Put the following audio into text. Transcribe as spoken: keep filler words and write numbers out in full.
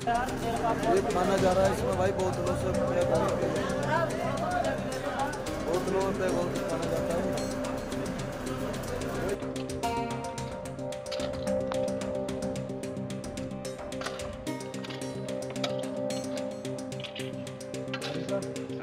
ये माना जा रहा है इसमें भाई बोतलों से बोतलों पे बहुत माना जाता है। सर